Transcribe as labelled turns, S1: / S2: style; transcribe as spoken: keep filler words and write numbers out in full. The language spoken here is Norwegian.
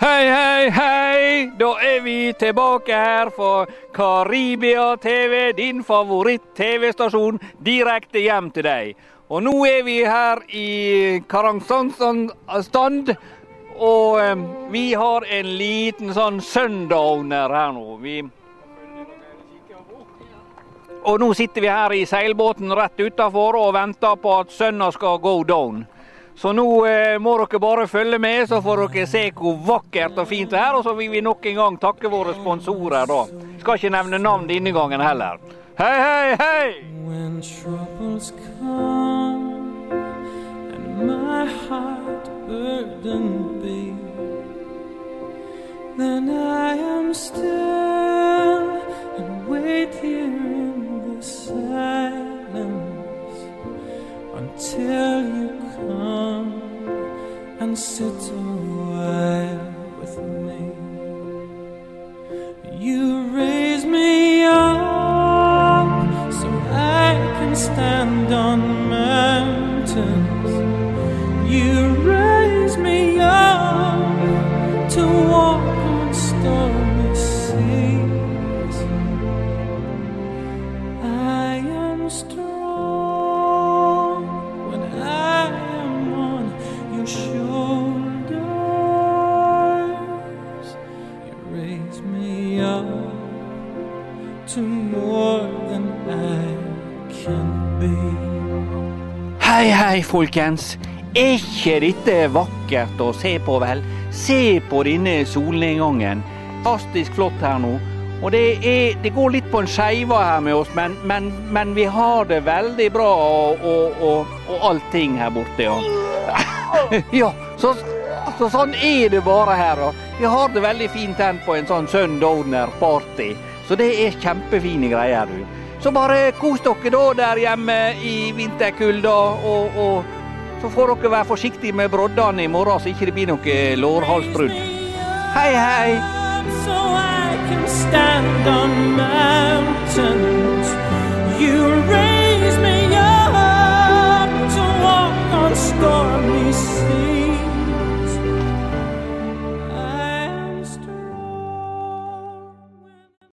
S1: Hei, hei, hei! Da er vi tilbake her for Karibia T V, din favoritt-tv-stasjon, direkte hjem til deg. Og nå er vi her i Karansanstand, og eh, vi har en liten sånn sundowner her nå. Vi... Og nå sitter vi her i seilbåten rett utenfor og venter på at sønna skal go down. Så nå eh, må dere bare følge med, så får dere se hvor vakkert og fint det er, og så vil vi nok en gang takke våre sponsorer da. Skal ikke nevne navn denne gangen heller. Hei, hei, hei! When troubles come and my heart burden be, then I am still and wait here in the silence until you come and sit a while with me. You raise me up so I can stand on mountains. You raise me up to walk on stormy seas. I am strong when I am on your shoulders. You raise me up to more than I can be. Hei, hei, folkens. Er ikke dette vakkert å se på, vel? Se på denne solnedgangen. Fantastisk flott her nå. Og det, er, det går litt på en skeiva her med oss, men, men, men vi har det veldig bra og, og, og, og allting her borte. Ja, ja så, så sånn er det bare her. Og vi har det veldig fint her på en sånn sundowner party. Så det er kjempefine greier, du. Så bare kos dere da der hjemme i vinterkulda, og, og så får dere være forsiktige med broddene i morgen, så ikke det blir noe lårhalsbrudd. Hei, hei! So I can stand on mountains.